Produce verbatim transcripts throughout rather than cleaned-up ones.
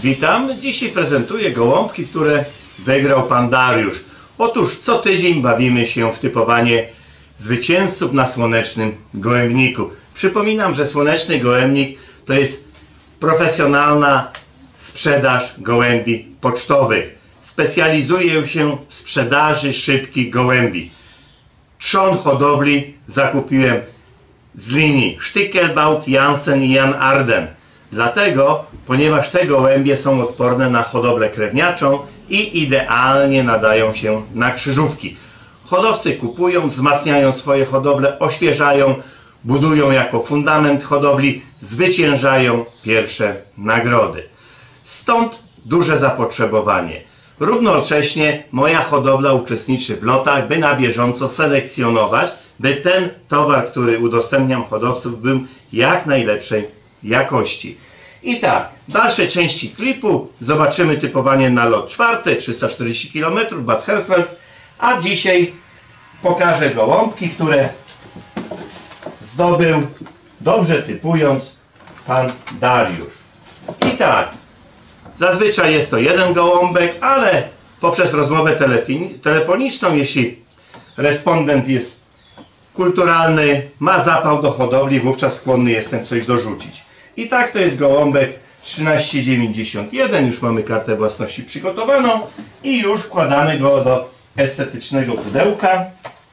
Witam, dzisiaj prezentuję gołąbki, które wygrał pan Dariusz. Otóż co tydzień bawimy się w typowanie zwycięzców na Słonecznym Gołębniku. Przypominam, że Słoneczny Gołębnik to jest profesjonalna sprzedaż gołębi pocztowych. Specjalizuję się w sprzedaży szybkich gołębi. Trzon hodowli zakupiłem z linii Stickelbaut, Jansen i Jan Arden. Dlatego, ponieważ te gołębie są odporne na hodowlę krewniaczą i idealnie nadają się na krzyżówki. Hodowcy kupują, wzmacniają swoje hodowle, oświeżają, budują jako fundament hodowli, zwyciężają pierwsze nagrody. Stąd duże zapotrzebowanie. Równocześnie moja hodowla uczestniczy w lotach, by na bieżąco selekcjonować, by ten towar, który udostępniam hodowców, był jak najlepszej jakości. I tak, w dalszej części klipu zobaczymy typowanie na lot czwarty, trzysta czterdzieści kilometrów, Bad Hersfeld, a dzisiaj pokażę gołąbki, które zdobył, dobrze typując, pan Dariusz. I tak, zazwyczaj jest to jeden gołąbek, ale poprzez rozmowę telefoniczną, jeśli respondent jest kulturalny, ma zapał do hodowli, wówczas skłonny jestem coś dorzucić. I tak to jest gołąbek trzynaście dziewięćdziesiąt jeden, już mamy kartę własności przygotowaną i już wkładamy go do estetycznego pudełka.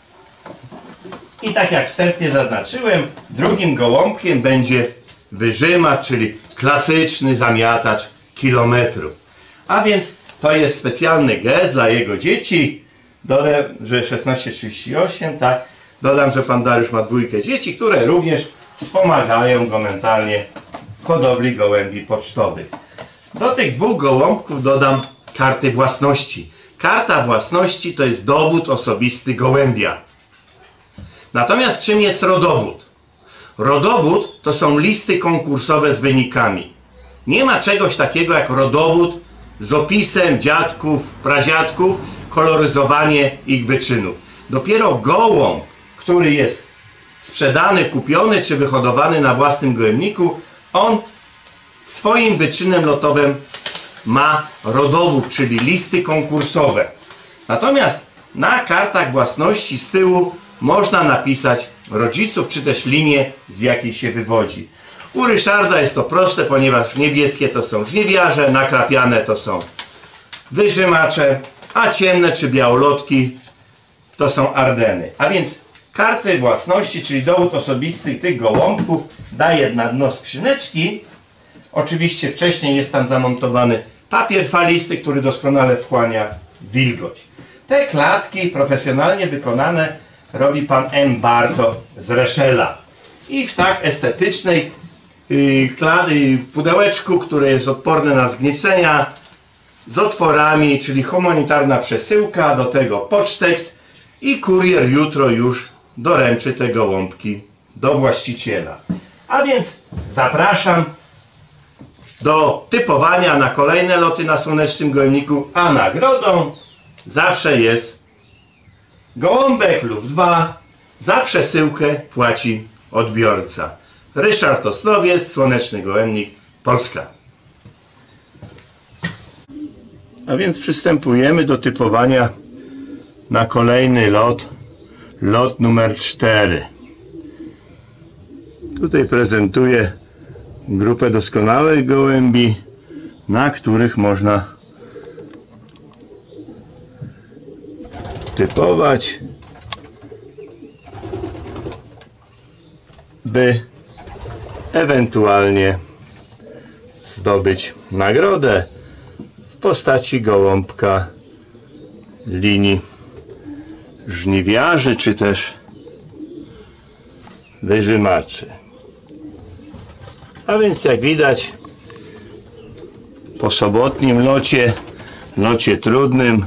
I tak jak wstępnie zaznaczyłem, drugim gołąbkiem będzie wyżymacz, czyli klasyczny zamiatacz kilometrów. A więc to jest specjalny gest dla jego dzieci. Dodam, że szesnaście trzydzieści osiem, tak. Dodam, że pan Dariusz ma dwójkę dzieci, które również wspomagają go mentalnie w hodowli gołębi pocztowych. Do tych dwóch gołąbków dodam karty własności. Karta własności to jest dowód osobisty gołębia. Natomiast czym jest rodowód? Rodowód to są listy konkursowe z wynikami. Nie ma czegoś takiego jak rodowód z opisem dziadków, pradziadków, koloryzowanie ich wyczynów. Dopiero gołąb, który jest sprzedany, kupiony czy wyhodowany na własnym gołębniku, on swoim wyczynem lotowym ma rodowód, czyli listy konkursowe. Natomiast na kartach własności z tyłu można napisać rodziców, czy też linię, z jakiej się wywodzi. U Ryszarda jest to proste, ponieważ niebieskie to są żniwiarze, nakrapiane to są wyżymacze, a ciemne czy białolotki to są Ardeny. A więc karty własności, czyli dowód osobisty tych gołąbków, daję na dno skrzyneczki. Oczywiście wcześniej jest tam zamontowany papier falisty, który doskonale wchłania wilgoć. Te klatki profesjonalnie wykonane robi pan M. Barto z Reszela. I w tak estetycznej yy, pudełeczku, które jest odporne na zgniecenia, z otworami, czyli humanitarna przesyłka, do tego pocztekst i kurier jutro już doręczy te gołąbki do właściciela. A więc zapraszam do typowania na kolejne loty na Słonecznym Gołębniku, a nagrodą zawsze jest gołąbek lub dwa. Za przesyłkę płaci odbiorca. Ryszard Osnowiec, Słoneczny Gołębnik, Polska. A więc przystępujemy do typowania na kolejny lot, lot numer cztery. Tutaj prezentuję grupę doskonałych gołębi, na których można typować, by ewentualnie zdobyć nagrodę w postaci gołąbka linii żniwiarzy, czy też wyżymaczy. A więc jak widać, po sobotnim locie, locie trudnym,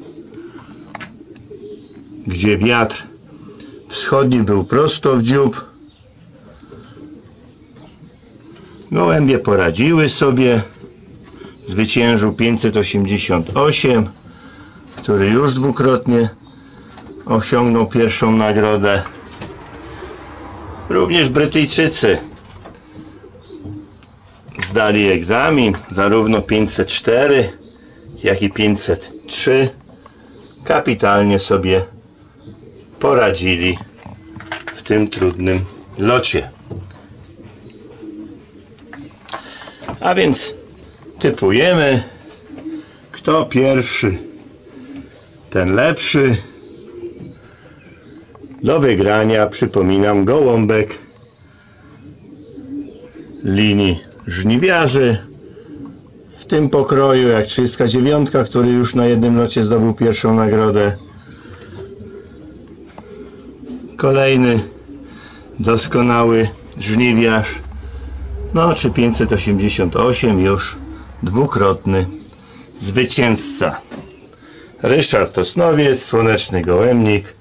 gdzie wiatr wschodni był prosto w dziób, gołębie poradziły sobie. Zwyciężył pięćset osiemdziesiąt osiem, który już dwukrotnie osiągnął pierwszą nagrodę. Również Brytyjczycy zdali egzamin, zarówno pięćset cztery, jak i pięćset trzy. Kapitalnie sobie poradzili w tym trudnym locie. A więc typujemy, kto pierwszy, ten lepszy. Do wygrania, przypominam, gołąbek linii żniwiarzy w tym pokroju, jak trzydziestka dziewięć, który już na jednym locie zdobył pierwszą nagrodę. Kolejny doskonały żniwiarz, no czy pięćset osiemdziesiąt osiem, już dwukrotny zwycięzca. Ryszard Osnowiec, Słoneczny Gołębnik,